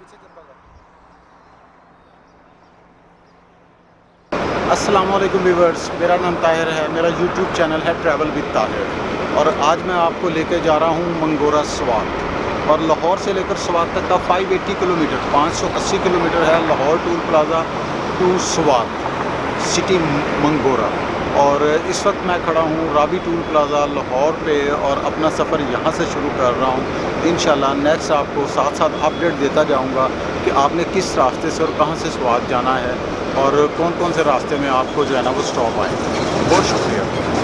अस्सलाम वालेकुम व्यूअर्स, मेरा नाम ताहिर है। मेरा यूट्यूब चैनल है ट्रैवल विद ताहिर और आज मैं आपको लेके जा रहा हूँ मंगोरा स्वात। और लाहौर से लेकर स्वात तक का 580 किलोमीटर 580 किलोमीटर है Lahore toll plaza to Swat city Mingora. और इस वक्त मैं खड़ा हूँ राबी टूल प्लाज़ा लाहौर पे और अपना सफ़र यहाँ से शुरू कर रहा हूँ। इंशाल्लाह नेक्स्ट आपको साथ साथ अपडेट देता जाऊँगा कि आपने किस रास्ते से और कहाँ से स्वात जाना है और कौन कौन से रास्ते में आपको जो है ना वो स्टॉप आए। बहुत शुक्रिया।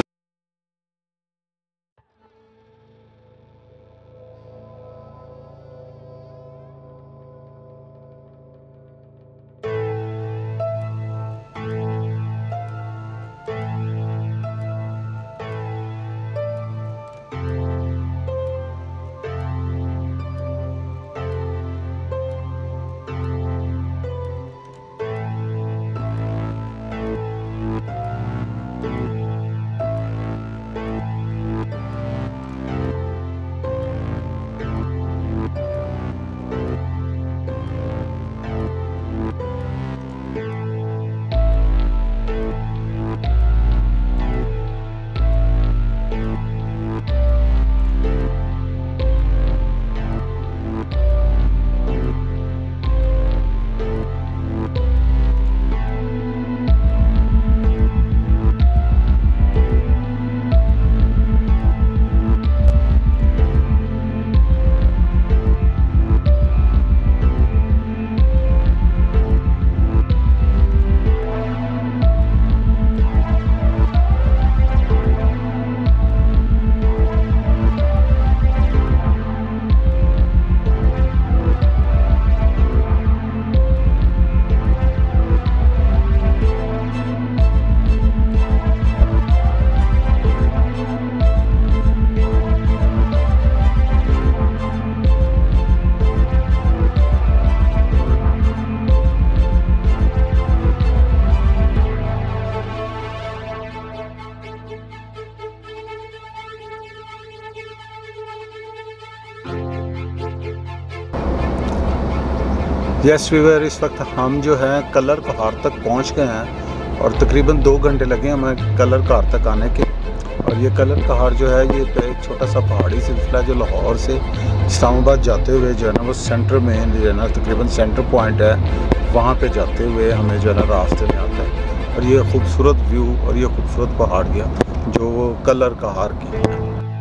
यस व्यूअर, इस वक्त हम जो है कलर कहार तक पहुंच गए हैं और तकरीबन 2 घंटे लगे हमें कलर कहार तक आने के। और ये कलर कहार जो है ये एक छोटा सा पहाड़ी सिलसिला जो लाहौर से इस्लामाबाद जाते हुए जो है ना वो सेंटर में जो है ना तकरीबन सेंटर पॉइंट है, वहाँ पे जाते हुए हमें जो है ना रास्ते में आता है। और ये खूबसूरत व्यू और ये खूबसूरत पहाड़ियाँ जो कलर कहार की है।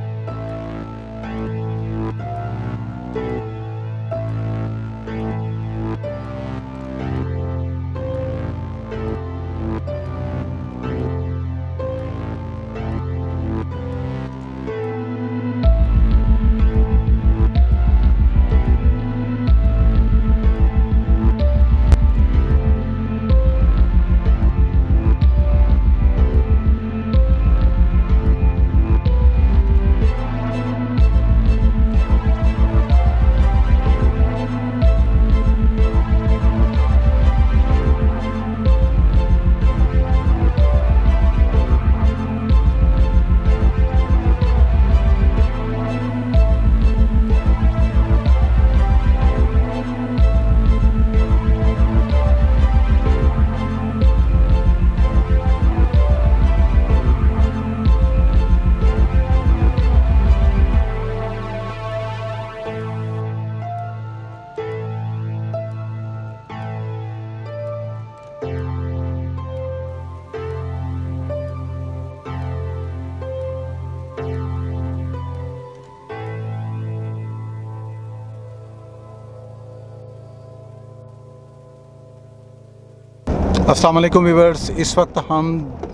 अस्सलाम वालेकुम व्यूअर्स, इस वक्त हम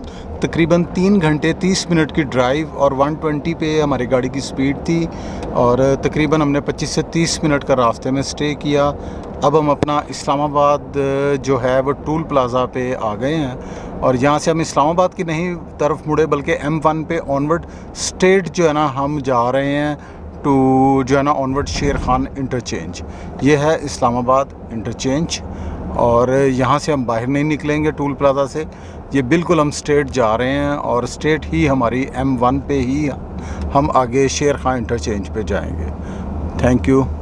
तकरीबन 3 घंटे 30 मिनट की ड्राइव और 120 पे हमारी गाड़ी की स्पीड थी और तकरीबन हमने 25 से 30 मिनट का रास्ते में स्टे किया। अब हम अपना इस्लामाबाद जो है वो टूल प्लाज़ा पे आ गए हैं और यहाँ से हम इस्लामाबाद की नहीं तरफ मुड़े बल्कि M1 पे ऑनवर्ड स्ट्रेट जो है ना हम जा रहे हैं टू जो है ना ऑनवर्ड शेर खान इंटरचेंज। ये है इस्लामाबाद इंटरचेंज और यहाँ से हम बाहर नहीं निकलेंगे टूल प्लाज़ा से, ये बिल्कुल हम स्ट्रेट जा रहे हैं और स्ट्रेट ही हमारी M1 पे ही हम आगे शेर खान इंटरचेंज पे जाएंगे। Thank you.